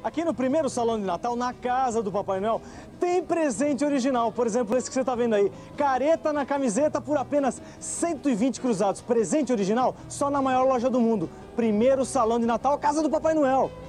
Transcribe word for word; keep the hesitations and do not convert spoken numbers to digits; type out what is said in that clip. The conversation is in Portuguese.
Aqui no primeiro salão de Natal, na casa do Papai Noel, tem presente original. Por exemplo, esse que você está vendo aí. Careta na camiseta por apenas cento e vinte cruzados. Presente original só na maior loja do mundo. Primeiro salão de Natal, casa do Papai Noel.